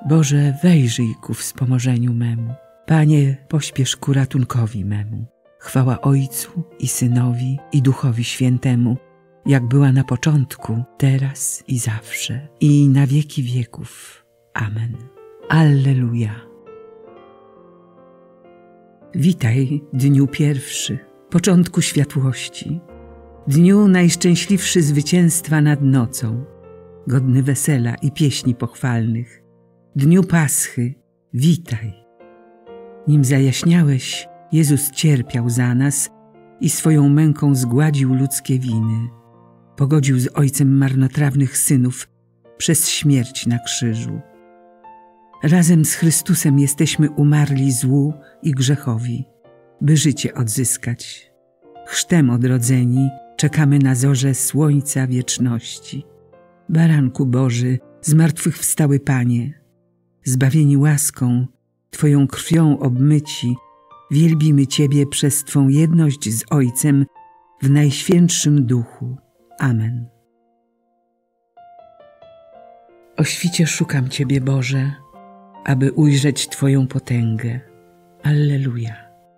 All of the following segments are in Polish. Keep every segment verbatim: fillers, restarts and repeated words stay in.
Boże, wejrzyj ku wspomożeniu memu. Panie, pośpiesz ku ratunkowi memu. Chwała Ojcu i Synowi i Duchowi Świętemu, jak była na początku, teraz i zawsze, i na wieki wieków. Amen. Alleluja. Witaj, dniu pierwszy, początku światłości, dniu najszczęśliwszy zwycięstwa nad nocą, godny wesela i pieśni pochwalnych, dniu Paschy, witaj. Nim zajaśniałeś, Jezus cierpiał za nas i swoją męką zgładził ludzkie winy. Pogodził z Ojcem marnotrawnych synów przez śmierć na krzyżu. Razem z Chrystusem jesteśmy umarli złu i grzechowi, by życie odzyskać. Chrztem odrodzeni czekamy na zorze słońca wieczności. Baranku Boży, zmartwychwstały Panie, zbawieni łaską, Twoją krwią obmyci, wielbimy Ciebie przez Twą jedność z Ojcem w Najświętszym Duchu. Amen. O świcie szukam Ciebie, Boże, aby ujrzeć Twoją potęgę. Alleluja.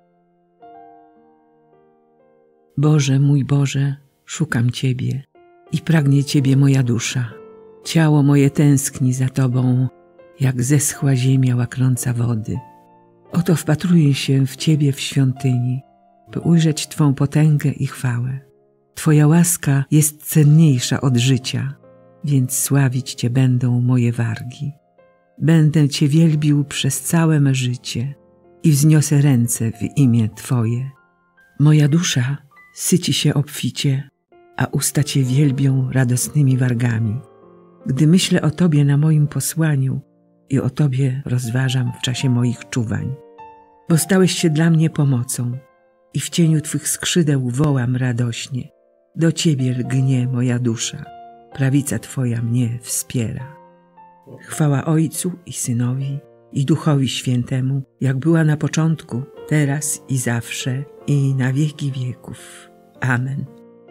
Boże, mój Boże, szukam Ciebie i pragnie Ciebie moja dusza. Ciało moje tęskni za Tobą, jak zeschła ziemia łaknąca wody. Oto wpatruję się w Ciebie w świątyni, by ujrzeć Twą potęgę i chwałę. Twoja łaska jest cenniejsza od życia, więc sławić Cię będą moje wargi. Będę Cię wielbił przez całe me życie i wzniosę ręce w imię Twoje. Moja dusza syci się obficie, a usta Cię wielbią radosnymi wargami. Gdy myślę o Tobie na moim posłaniu i o Tobie rozważam w czasie moich czuwań. Bo stałeś się dla mnie pomocą i w cieniu Twych skrzydeł wołam radośnie. Do Ciebie lgnie moja dusza, prawica Twoja mnie wspiera. Chwała Ojcu i Synowi i Duchowi Świętemu, jak była na początku, teraz i zawsze, i na wieki wieków. Amen.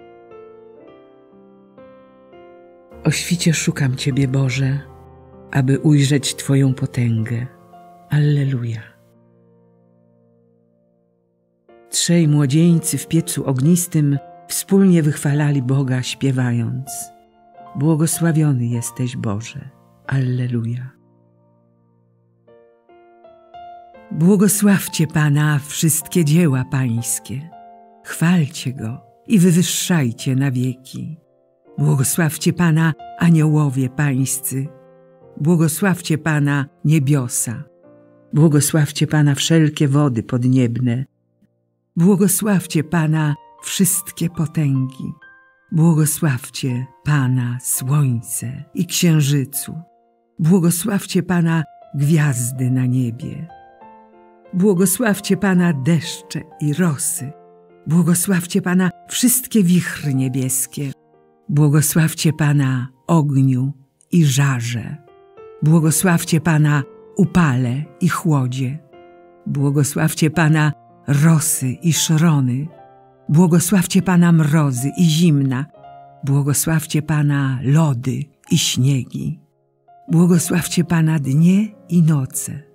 O świcie szukam Ciebie, Boże, aby ujrzeć Twoją potęgę. Alleluja. Trzej młodzieńcy w piecu ognistym wspólnie wychwalali Boga, śpiewając: Błogosławiony jesteś, Boże. Alleluja. Błogosławcie Pana wszystkie dzieła Pańskie. Chwalcie Go i wywyższajcie na wieki. Błogosławcie Pana aniołowie Pańscy. Błogosławcie Pana niebiosa. Błogosławcie Pana wszelkie wody podniebne. Błogosławcie Pana wszystkie potęgi. Błogosławcie Pana słońce i księżycu. Błogosławcie Pana gwiazdy na niebie. Błogosławcie Pana deszcze i rosy. Błogosławcie Pana wszystkie wichry niebieskie. Błogosławcie Pana ogniu i żarze. Błogosławcie Pana upale i chłodzie. Błogosławcie Pana rosy i szrony. Błogosławcie Pana mrozy i zimna. Błogosławcie Pana lody i śniegi. Błogosławcie Pana dnie i noce.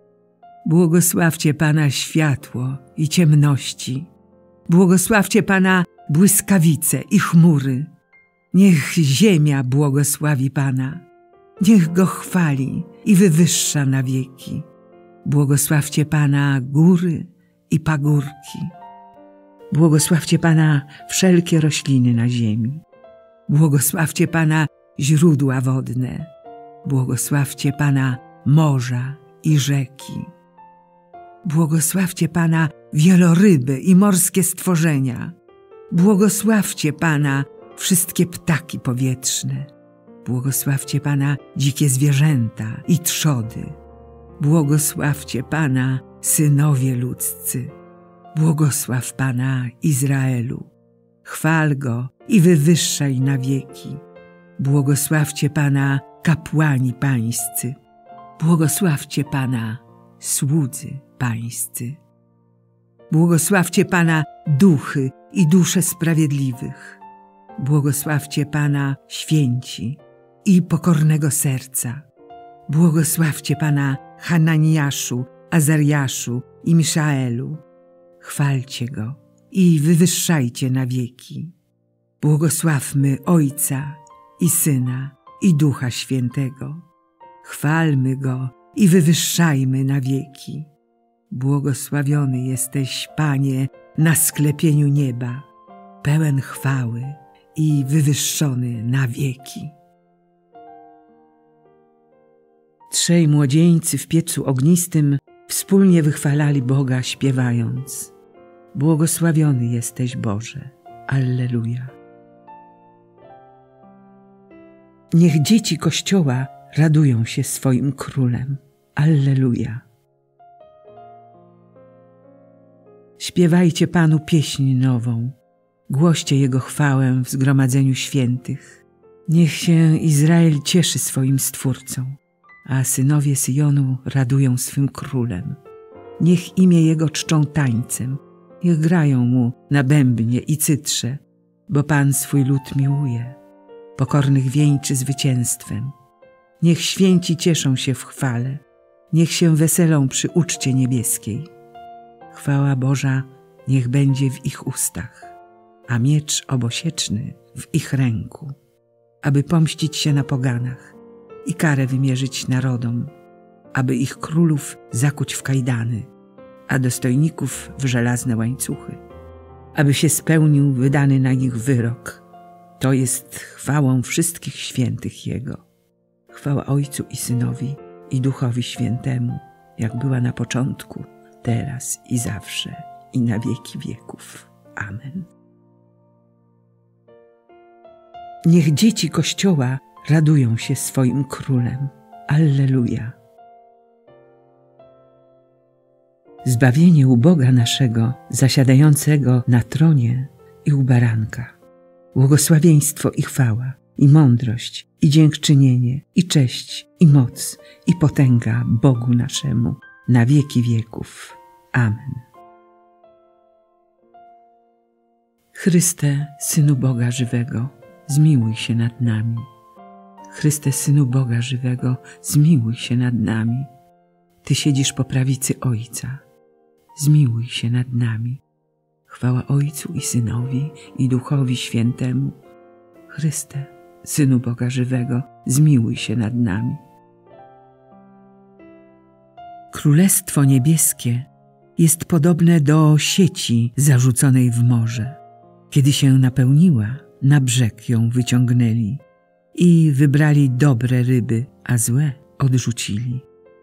Błogosławcie Pana światło i ciemności. Błogosławcie Pana błyskawice i chmury. Niech ziemia błogosławi Pana. Niech Go chwali i wywyższa na wieki. Błogosławcie Pana góry i pagórki. Błogosławcie Pana wszelkie rośliny na ziemi. Błogosławcie Pana źródła wodne. Błogosławcie Pana morza i rzeki. Błogosławcie Pana wieloryby i morskie stworzenia. Błogosławcie Pana wszystkie ptaki powietrzne. Błogosławcie Pana dzikie zwierzęta i trzody. Błogosławcie Pana synowie ludzcy. Błogosław Pana Izraelu. Chwal Go i wywyższaj na wieki. Błogosławcie Pana kapłani pańscy. Błogosławcie Pana słudzy pańscy. Błogosławcie Pana duchy i dusze sprawiedliwych. Błogosławcie Pana święci i pokornego serca. Błogosławcie Pana Hananiaszu, Azariaszu i Miszaelu. Chwalcie Go i wywyższajcie na wieki. Błogosławmy Ojca i Syna i Ducha Świętego. Chwalmy Go i wywyższajmy na wieki. Błogosławiony jesteś, Panie, na sklepieniu nieba, pełen chwały i wywyższony na wieki. Trzej młodzieńcy w piecu ognistym wspólnie wychwalali Boga, śpiewając: Błogosławiony jesteś, Boże. Alleluja. Niech dzieci Kościoła radują się swoim Królem. Alleluja. Śpiewajcie Panu pieśń nową, głoście Jego chwałę w zgromadzeniu świętych. Niech się Izrael cieszy swoim Stwórcą, a synowie Syjonu radują swym Królem. Niech imię Jego czczą tańcem, niech grają Mu na bębnie i cytrze, bo Pan swój lud miłuje, pokornych wieńczy zwycięstwem. Niech święci cieszą się w chwale, niech się weselą przy uczcie niebieskiej. Chwała Boża niech będzie w ich ustach, a miecz obosieczny w ich ręku, aby pomścić się na poganach i karę wymierzyć narodom, aby ich królów zakuć w kajdany, a dostojników w żelazne łańcuchy, aby się spełnił wydany na nich wyrok. To jest chwałą wszystkich świętych Jego. Chwała Ojcu i Synowi i Duchowi Świętemu, jak była na początku, teraz i zawsze, i na wieki wieków. Amen. Niech dzieci Kościoła radują się swoim Królem. Alleluja. Zbawienie u Boga naszego, zasiadającego na tronie i u Baranka. Błogosławieństwo i chwała, i mądrość, i dziękczynienie, i cześć, i moc, i potęga Bogu naszemu na wieki wieków. Amen. Chryste, Synu Boga żywego, zmiłuj się nad nami. Chryste, Synu Boga żywego, zmiłuj się nad nami. Ty siedzisz po prawicy Ojca, zmiłuj się nad nami. Chwała Ojcu i Synowi i Duchowi Świętemu. Chryste, Synu Boga żywego, zmiłuj się nad nami. Królestwo niebieskie jest podobne do sieci zarzuconej w morze. Kiedy się napełniła, na brzeg ją wyciągnęli i wybrali dobre ryby, a złe odrzucili.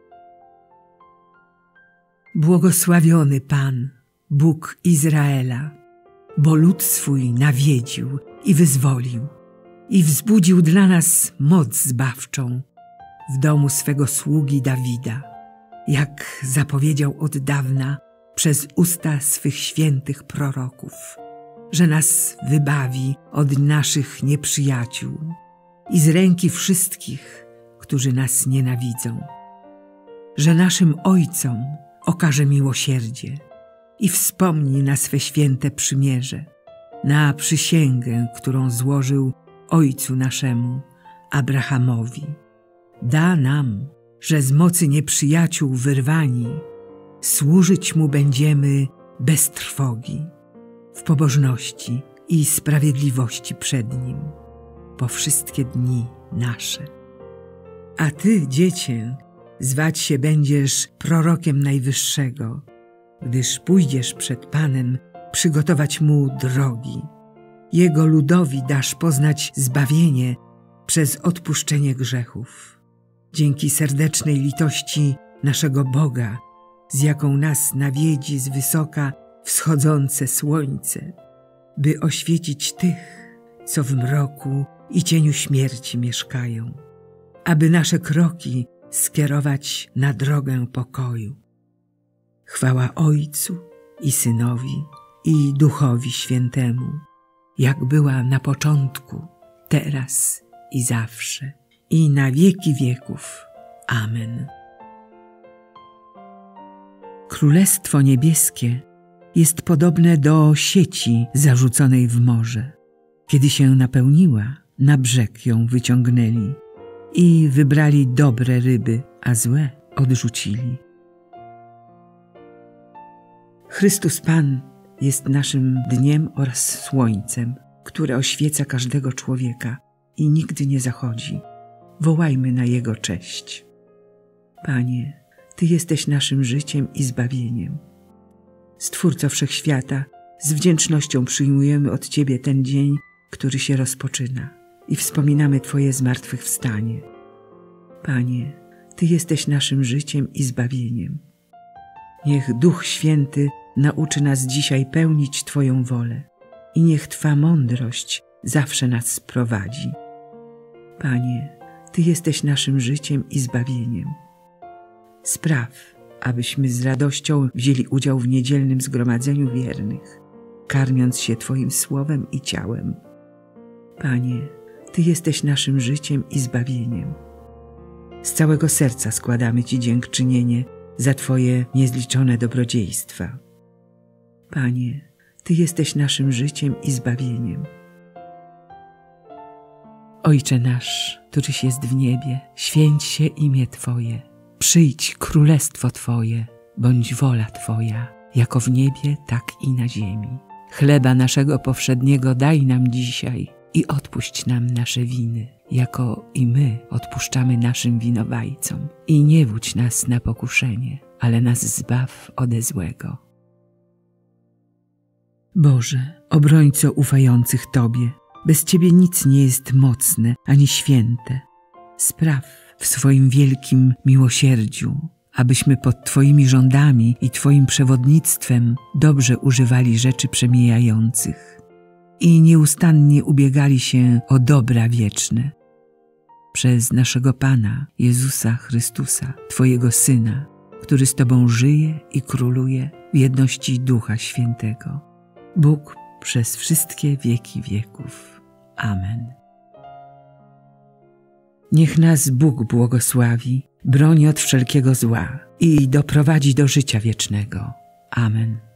Błogosławiony Pan, Bóg Izraela, bo lud swój nawiedził i wyzwolił i wzbudził dla nas moc zbawczą w domu swego sługi Dawida, jak zapowiedział od dawna przez usta swych świętych proroków, że nas wybawi od naszych nieprzyjaciół i z ręki wszystkich, którzy nas nienawidzą, że naszym ojcom okaże miłosierdzie i wspomni na swe święte przymierze, na przysięgę, którą złożył ojcu naszemu, Abrahamowi. Da nam, że z mocy nieprzyjaciół wyrwani, służyć Mu będziemy bez trwogi, w pobożności i sprawiedliwości przed Nim, po wszystkie dni nasze. A Ty, Dziecię, zwać się będziesz prorokiem Najwyższego, gdyż pójdziesz przed Panem przygotować Mu drogi. Jego ludowi dasz poznać zbawienie przez odpuszczenie grzechów. Dzięki serdecznej litości naszego Boga, z jaką nas nawiedzi z wysoka wschodzące słońce, by oświecić tych, co w mroku i cieniu śmierci mieszkają, aby nasze kroki skierować na drogę pokoju. Chwała Ojcu i Synowi i Duchowi Świętemu, jak była na początku, teraz i zawsze, i na wieki wieków. Amen. Królestwo niebieskie jest podobne do sieci zarzuconej w morze. Kiedy się napełniła, na brzeg ją wyciągnęli i wybrali dobre ryby, a złe odrzucili. Chrystus Pan jest naszym dniem oraz słońcem, które oświeca każdego człowieka i nigdy nie zachodzi. Wołajmy na Jego cześć. Panie, Ty jesteś naszym życiem i zbawieniem. Stwórco Wszechświata, z wdzięcznością przyjmujemy od Ciebie ten dzień, który się rozpoczyna i wspominamy Twoje zmartwychwstanie. Panie, Ty jesteś naszym życiem i zbawieniem. Niech Duch Święty nauczy nas dzisiaj pełnić Twoją wolę i niech Twa mądrość zawsze nas prowadzi. Panie, Ty jesteś naszym życiem i zbawieniem. Spraw, abyśmy z radością wzięli udział w niedzielnym zgromadzeniu wiernych, karmiąc się Twoim słowem i ciałem. Panie, Ty jesteś naszym życiem i zbawieniem. Z całego serca składamy Ci dziękczynienie za Twoje niezliczone dobrodziejstwa. Panie, Ty jesteś naszym życiem i zbawieniem. Ojcze nasz, któryś jest w niebie, święć się imię Twoje. Przyjdź królestwo Twoje, bądź wola Twoja, jako w niebie, tak i na ziemi. Chleba naszego powszedniego daj nam dzisiaj i odpuść nam nasze winy, jako i my odpuszczamy naszym winowajcom. I nie wódź nas na pokuszenie, ale nas zbaw ode złego. Boże, obrońco ufających Tobie, bez Ciebie nic nie jest mocne ani święte. Spraw w swoim wielkim miłosierdziu, abyśmy pod Twoimi rządami i Twoim przewodnictwem dobrze używali rzeczy przemijających i nieustannie ubiegali się o dobra wieczne. Przez naszego Pana, Jezusa Chrystusa, Twojego Syna, który z Tobą żyje i króluje w jedności Ducha Świętego. Bóg przez wszystkie wieki wieków. Amen. Niech nas Bóg błogosławi, broni od wszelkiego zła i doprowadzi do życia wiecznego. Amen.